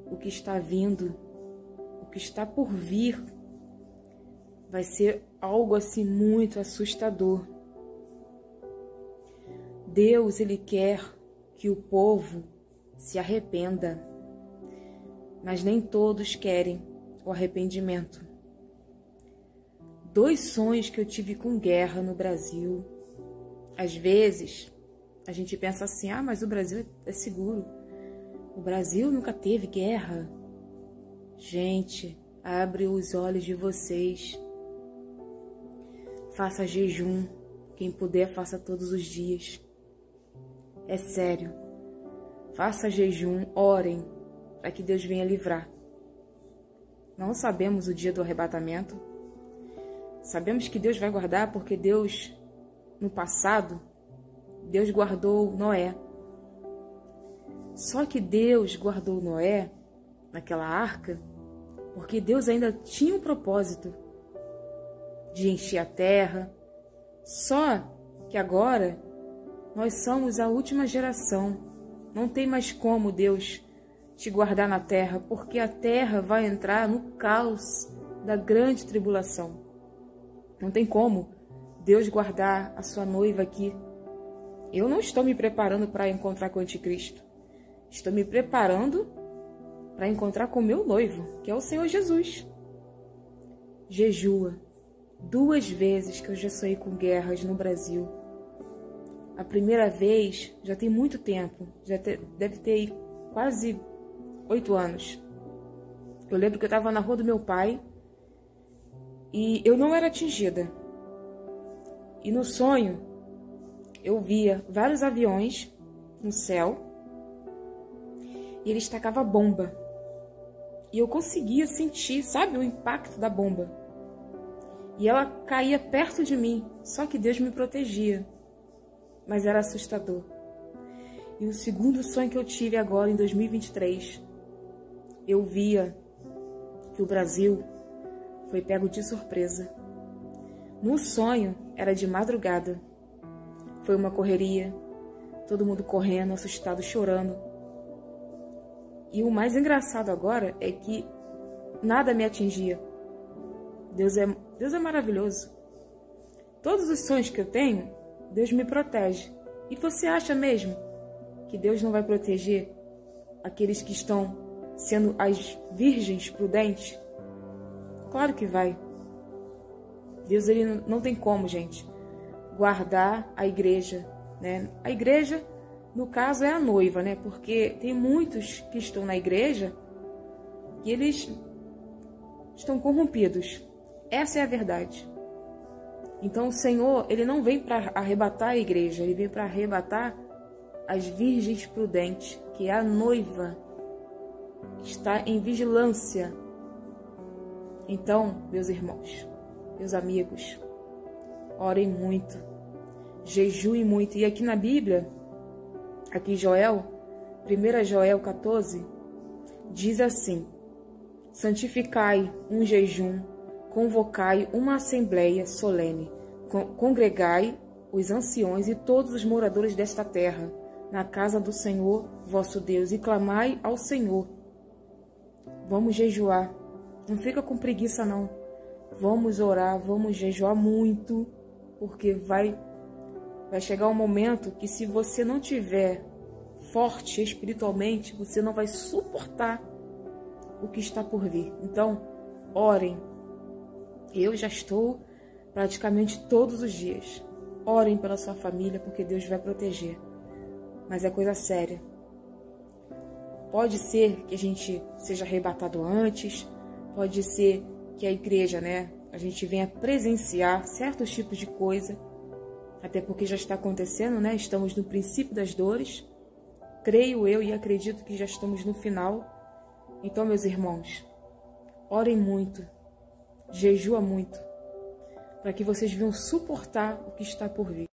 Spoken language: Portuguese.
o que está vindo, o que está por vir, vai ser algo assim muito assustador. Deus, Ele quer que o povo se arrependa, mas nem todos querem o arrependimento. 2 sonhos que eu tive com guerra no Brasil. Às vezes, a gente pensa assim, mas o Brasil é seguro. O Brasil nunca teve guerra. Gente, abre os olhos de vocês. Faça jejum. Quem puder, faça todos os dias. É sério. Faça jejum, orem, para que Deus venha livrar. Não sabemos o dia do arrebatamento. Sabemos que Deus vai guardar porque Deus, no passado, Deus guardou Noé. Só que Deus guardou Noé naquela arca porque Deus ainda tinha um propósito de encher a terra. Só que agora nós somos a última geração. Não tem mais como Deus te guardar na terra, porque a terra vai entrar no caos da grande tribulação. Não tem como Deus guardar a sua noiva aqui. Eu não estou me preparando para encontrar com o anticristo. Estou me preparando para encontrar com o meu noivo, que é o Senhor Jesus. Jejua. 2 vezes que eu já sonhei com guerras no Brasil. A primeira vez já tem muito tempo, deve ter quase 8 anos. Eu lembro que eu estava na rua do meu pai e eu não era atingida. E no sonho eu via vários aviões no céu e eles tacavam bomba. E eu conseguia sentir, sabe, o impacto da bomba. E ela caía perto de mim, só que Deus me protegia. Mas era assustador. E o segundo sonho que eu tive agora, em 2023, eu via que o Brasil foi pego de surpresa. No sonho, era de madrugada. Foi uma correria, todo mundo correndo, assustado, chorando. E o mais engraçado agora é que nada me atingia. Deus é maravilhoso. Todos os sonhos que eu tenho, Deus me protege. E você acha mesmo que Deus não vai proteger aqueles que estão sendo as virgens prudentes? Claro que vai. Deus, ele não tem como, gente, guardar a igreja, né? A igreja, no caso, é a noiva, né? Porque tem muitos que estão na igreja e eles estão corrompidos. Essa é a verdade. Então o Senhor, ele não vem para arrebatar a igreja, ele vem para arrebatar as virgens prudentes, que é a noiva, que está em vigilância. Então, meus irmãos, meus amigos, orem muito, jejuem muito. E aqui na Bíblia, aqui em Joel, 1 Joel 14, diz assim: santificai um jejum, convocai uma assembleia solene, congregai os anciões e todos os moradores desta terra, na casa do Senhor vosso Deus, e clamai ao Senhor. Vamos jejuar, não fica com preguiça não. Vamos orar, vamos jejuar muito, porque vai chegar um momento que, se você não tiver forte espiritualmente, você não vai suportar o que está por vir. Então, orem. Eu já estou praticamente todos os dias. Orem pela sua família, porque Deus vai proteger. Mas é coisa séria. Pode ser que a gente seja arrebatado antes, pode ser que a igreja, né, a gente venha presenciar certos tipos de coisa, até porque já está acontecendo, né? Estamos no princípio das dores. Creio eu e acredito que já estamos no final. Então, meus irmãos, orem muito, jejua muito, para que vocês venham suportar o que está por vir.